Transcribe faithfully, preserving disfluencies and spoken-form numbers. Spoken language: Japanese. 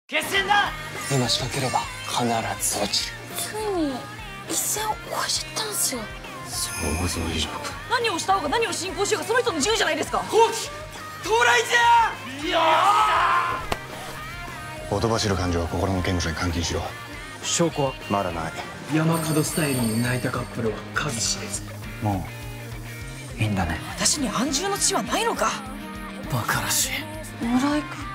決戦だ。 今仕掛ければ必ず落ちる。 ついに一線を越えちゃったんですよ。 想像以上。 何をした方が何を進行しようがその人の自由じゃないですか。 好機到来じゃ。よほとばしる感情は心の刑務所に監禁しろ。 証拠はまだない。 山門スタイルに泣いたカップルは数知れず。 もういいんだね。 私に安住の地はないのか。 バカらしい。 村井君